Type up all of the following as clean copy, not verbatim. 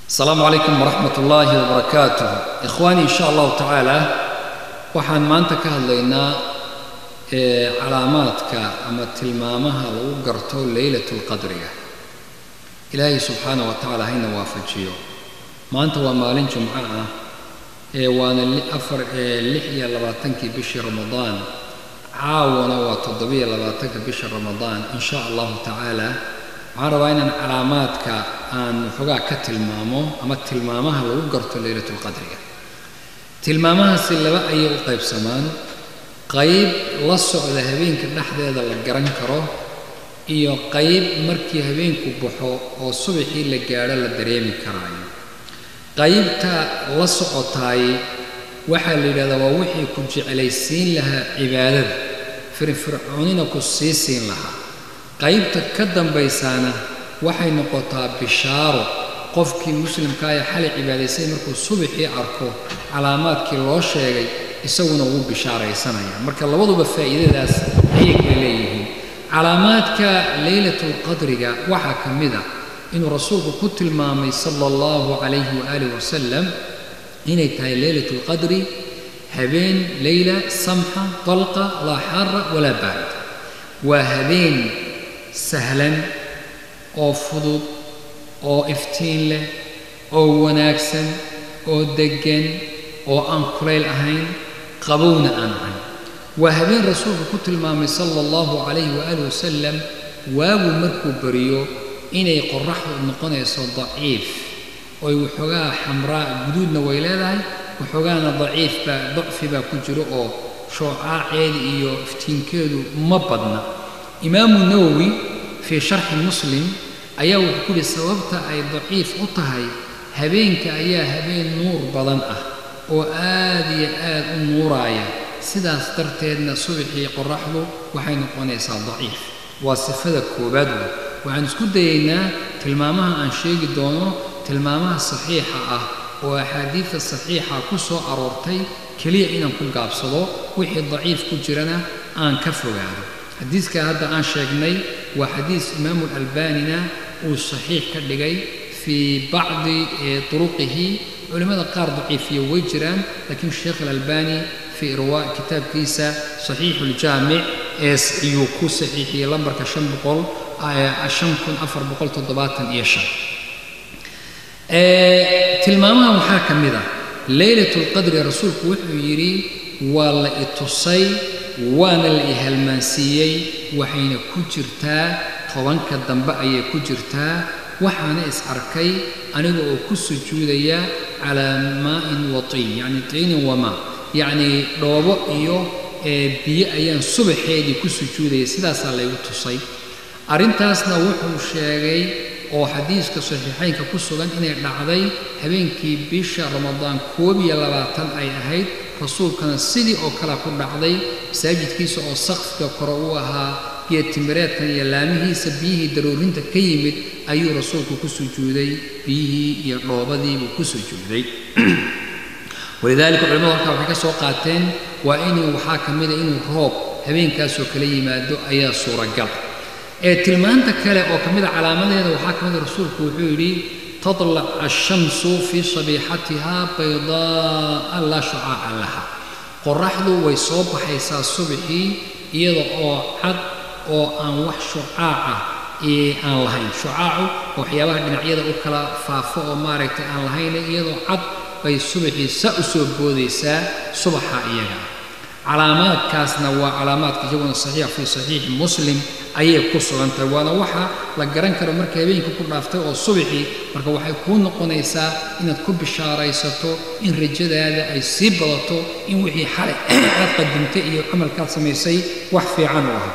السلام عليكم ورحمة الله وبركاته. إخواني إن شاء الله تعالى waxaan maanta ka hadlaynaa calaamaadka ama tilmaamaha lagu garto laylatul qadriga. Ilaahay subhanahu wa ta'ala hayna waafajiyo. Maanta waa maalin Jumco ah waana 26 bishii Ramadaan. caawana waa 27 bishii Ramadaan in sha Allah ta'ala. waxaan rabaa inaan calaamaadka aan xogaa ka tilmaamo ama tilmaamaha lagu garto laylatul qadriga. tilmaamahaasi laba ayay u qaybsamaan qayb la socda habeenka dhexdeeda la garan karo iyo qayb markii habeenku baxo oo subaxii la gaaro la dareemi karaayo. qaybta la socotay waxa la yiraahdaa waa wixii ku jecelaysiin lahaa cibaadada firfircoonina ku siisiin lahaa. qaybta ka dambaysana waxay noqotaa bishaaro qofkii muslimka ah xal cibaadaysay markuu subaxii arko calaamaadkii loo sheegay isaguna uu bishaaraysanaya. marka labaduba faa'iidadaas ayay leeyihiin. calaamaadka laylatul qadriga waxa kamida inuu rasuulku ku tilmaamay sallallahu alayhi wa alihi wasallam inay tahay laylatul qadri habeen layla samha talqa la harra wala barid. waa habeen sahlan oo fudud oo iftiin leh oo wanaagsan oo degan oo aan kulayl ahayn qabowna aan ahayn. waa habeen rasuulku ku tilmaamay sallallahu alayhi wa alihi wasallam waagu markuu bariyo inay qorraxdu noqonayso daciif oo waxoogaa xamraa guduudna way leedahay waxoogaana dacfi baa ku jiro oo shucaaceeda iyo iftiinkeedu ma badna. imaamu nawawi fi sharh muslim ayaa wuxuu ku yiri sababta ay daciif u tahay habeenka ayaa habeen nuur badan ah oo aad iyo aad u nuuraya sidaas darteedna subaxii qorraxdu waxay noqonaysaa daciif. waa sifada koobaad. waxaan isku dayaynaa tilmaamaha aan sheegi doono tilmaamaha saxiixa ah oo axaadiidta saxiixa ku soo aroortay kaliya inaan ku gaabsado wixii daciif ku jirana aan ka fogaado. xadiiska hadda aan sheegnay waa xadiis imaam al-albanina uu saxiix ka dhigay fi bacdi turuqihi. culimada qaar daciifiyo way jiraan laakiin sheekh al-albani fi irwa kitaabkiisa saxiix al-jaami' ayuu ku saxiixiyay lambarka 5475. tilmaamaha waxaa ka mid ah laylatul qadri rasuulku wuxuu yiri waa la itusay waana la ihalmaansiiyey waxayna ku jirtaa tobanka dambe ayay ku jirtaa. waxaana is arkay aniga oo ku sujuudaya calaa maa'in wa tiin yani tiinin wa maa yani dhoobo iyo biyo ayaan subaxeedii ku sujuudayay sidaasaa laygu tusay. arrintaasna wuxuu sheegay oo xadiiska saxiixaynka ku sugan inay dhacday habeenkii bisha Ramadaan 21 ay ahayd. rasuulkana sidii oo kale ku dhacday masaajidkiisa oo saqafka kor u ahaa geed timireedkan iyo laamihiisa biyihii daruurinta ka yimid ayuu rasuulku ku sujuuday biyihii iyo dhoobadii buu ku sujuuday. walidaalika culimadu halkaa waxay ka soo qaateen waa inuu waxaa ka mid ah inuu roob habeenkaasoo kala yimaado ayaa suuragal. tilmaanta kale oo ka mid ah calaamadeeda waxaa ka mid ah rasuulku wuxuu yidhi تطلع الشمس في صبيحتها بيضاء لا شعاع لها. qorraxdu way soo baxaysaa subaxii iyada oo cad oo aan wax shucaaca aan lahayn. shucaacu waxyaabaha dhinacyada u kala faafo oo maaragtay aan lahayn iyadoo cad bay subaxii saa u soo boodaysaa subaxa iyaga. calaamaadkaasna waa calaamaadka iyaguna saxiix fi saxiix muslim ayay ku sugantahay. waana waxa la garan karo marka habeenku ku dhaaftay oo subaxii marka waxay ku noqonaysaa inaad ku bishaaraysato in rajadaada ay sii badato in wixii xalay aad qadimtay iyo camalkaad samaysay wax fiican u ahaa.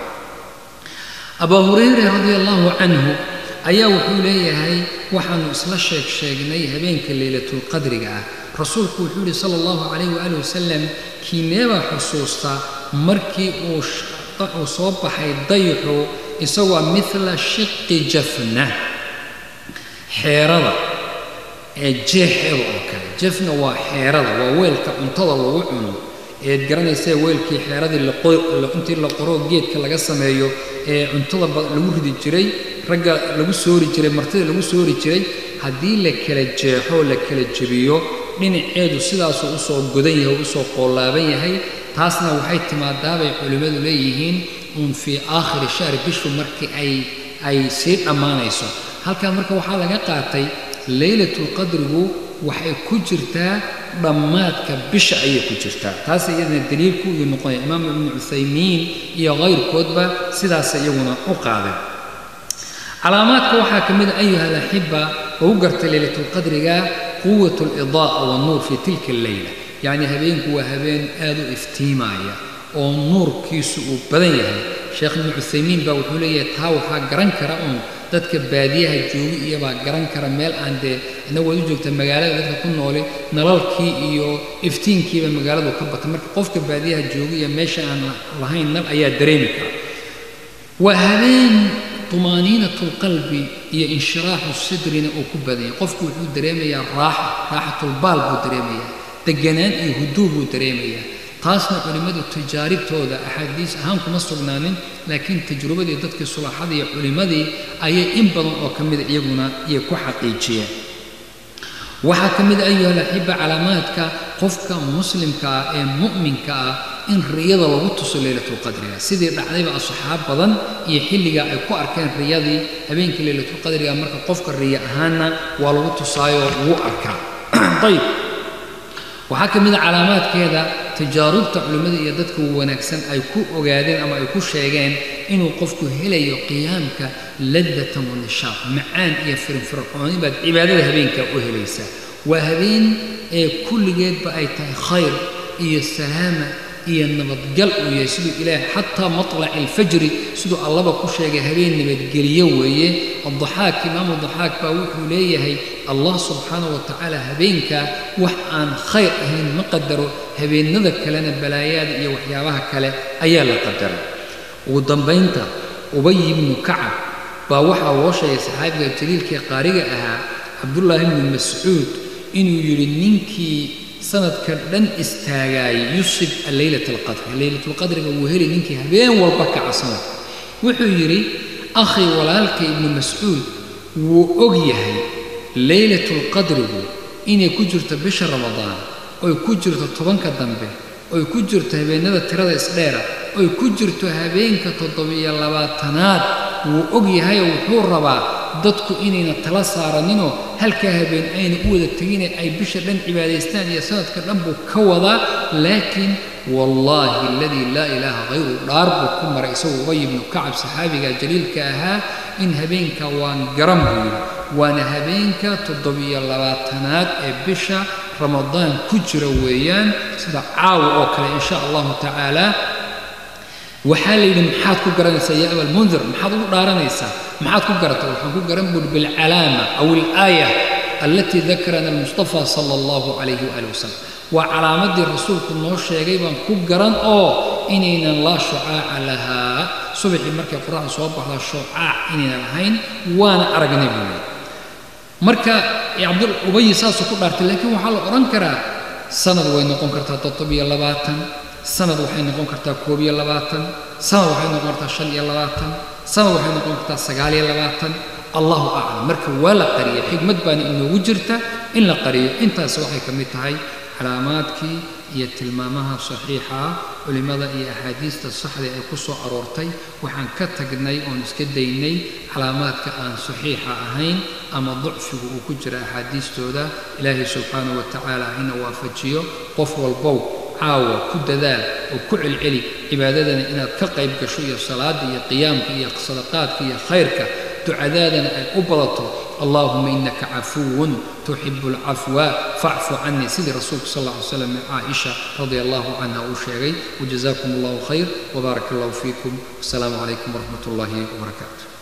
Abu Hurayra radiyallahu anhu ayaa wuxuu leeyahay waxaanu isla sheegnay habeenka laylatul qadriga ah. rasuulku wuxuu yiri sallallahu alayhi wa alihi wasallam kiineeba xusuusta markii uu soo baxay dayxu isagoo mithla shiqqi jafna xeerada jeexeeda oo kale. jafna waa xeerada waa weelka cuntada lagu cuno garanaysa weelkii xeeradii intii la qoro geedka laga sameeyo cuntada lagu ridi jiray ragga lagu soori jiray martida lagu soori jiray haddii la kala jeexo la kala jebiyo dhinaceedu sidaasuu u soo godan yahay u soo qoolaaban yahay taasna waxay timaadaabay culimmadu leeyihiin fii aakhiri shahri bishu markii ay sii dhammaanayso halkaa marka waxaa laga qaatay laylatulqadrigu waxay ku jirtaa dhammaadka bisha ayay ku jirtaa taas iyadana daliilku uu noqonaya imaam ibn Uthaymiin iyo qayrkoodba sidaas iyaguna u qaadeen calaamaadka waxaa ka mid ayuha al-ahibba oo gartay laylatulqadriga quwwatul idaa wa nuur fi tilka al-layla yani habeenku waa habeen aad u iftiimaya oo nuurkiisu uu badan yahay sheekh ibn Uthaymiin baa wuxuu leeyahay taa waxaa garan kara dadka baadiyaha joogi iyo baa garan kara meel aan inagu u joogta magaalada dadka ku nool nalalkii iyo iftiinkiiba magaaladu ka batay marka qofka baadiyaha joogi iyo meesha aan lahayn nal ayaa dareemi kara waa habeen tumaaniinatul qalbi iyo inshiraaxu sidrina oo ku badan qofku wuxuu dareemayaa raaxatul baal buu dareemayaa deganaan iyo huduu buu dareemayaa taasna culimadu tijaaribtooda axaadiis ahaan kuma sugnaanin laakiin tajrubadii dadkii sulaxada iyo culimadii ayay in badan oo ka mid iyaguna iyo ku xaqiijiyeen waxaa ka mid ayuha al-ahibba calaamaadka qofka muslimka ee mu'minka in riyada lagu tuso laylatul qadriga sidii dhacdayba asxaab badan iyo xilliga ay ku arkeen riyadii habeenkii laylatul qadriga marka qofka riya ahaana waa lagu tusaayo wuu arkaa tayib waxaa ka mid calaamaadkeeda tijaarubta culimada iyo dadka wanaagsan ay ku ogaadeen ama ay ku sheegeen inuu qofku helayo qiyaamka ladatan wa nishaaq macaan iyo firfircooni baad cibaadada habeenka u helaysa waa habeen kulligeedba ay tahay khayr iyo salaama iyo nabadgal u yahay siduu ilaahay xataa matlac alfajri siduu allaba ku sheegay habeen nabadgeliyo weeye الضحاك إمام الضحاك باوحو ليه الله سبحانه وتعالى هبينك وحان خير أهين مقدره هبين نذك لنا بلايات إيا وحيابها كلا أيا لا قدر وضمبينتا أبي بن كعب باوحا وشا صحابي الجليل كي قارئها عبد الله بن مسعود إنه يرنينكي سنة كردن استاغاي يصب الليلة القدر الليلة القدر وهلي نينكي هبين والبكع سنة وحو يري أخي ولالك ابن مسعود وأجيهي ليلة القدر إن كجرت بشهر رمضان أو كجرت طبنك الدنبه أو كجرت هبين هذا ترى إسرائيل أو كجرت هبينك تطبيع اللباتنات وأجيهي وحور ربا ضدك إننا تلصارنينو هل كهبين أين أود التجين أي بشر لن عبادستان يا سنة كرنبو كوضا لكن والله الذي لا إله غيره لاربكم رئيسه أبي بن كعب صحابي جليل كاها إن هبينك وان قرمه وان هبينك تضبي اللباتنات بشا رمضان كجر ويان سيدا عاو أوكل إن شاء الله تعالى وحالي محاد كجران سيئة والمنذر محاد دارانيسا محاد كجرته وحاد كجران بالعلامة أو الآية التي ذكرنا المصطفى صلى الله عليه وآله وسلم وعلامة الرسول كنا شيئا كجران أو إننا لا شعاع لها صبح مركب القرآن صوبح لا شعاع إننا لهين وأنا أرجعني بني مركب عبد أبي ساسو كبرت لكن وحال أرنكرا سند وين نقوم كرتا تطبيع اللباتن سند وحين نقوم كرتا كوبيا اللباتن سند وحين نقوم كرتا شلي اللباتن سند وحين نقوم كرتا سقالي اللباتن الله أعلم مركب ولا قرية حكمة بان إنه وجرته إلا قرية أنت سوحي كميتهاي علاماتك هي تلمامها صحيحة ولماذا هي أحاديث الصحة يقصوا أرورتي وحن كتجني ونسكديني علاماتك أن صحيحة أهين أما ضعفه وكجر أحاديث تودا إلهي سبحانه وتعالى هنا وافجيه قف والبو عاوة كد ذا وكل العلي عبادتنا إن تقيب كشوية صلاة يا قيامك يا صدقاتك يا خيرك تعذادنا الأبرة اللهم إنك عفو تحب العفو فاعف عني سيد رسولك صلى الله عليه وسلم عائشة رضي الله عنها وشيغي وجزاكم الله خير وبارك الله فيكم والسلام عليكم ورحمة الله وبركاته.